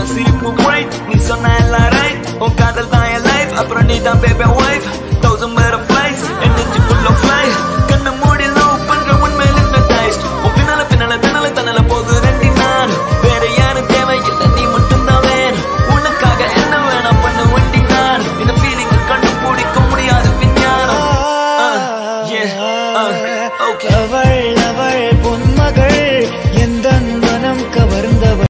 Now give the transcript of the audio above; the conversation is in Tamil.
உன் சிரிப்பு bright, நீ சொன்ன எல்லாம் right, உன் காதல் தான் என் life, அப்புறம் நீ தான் baby wife, 1000 பேரை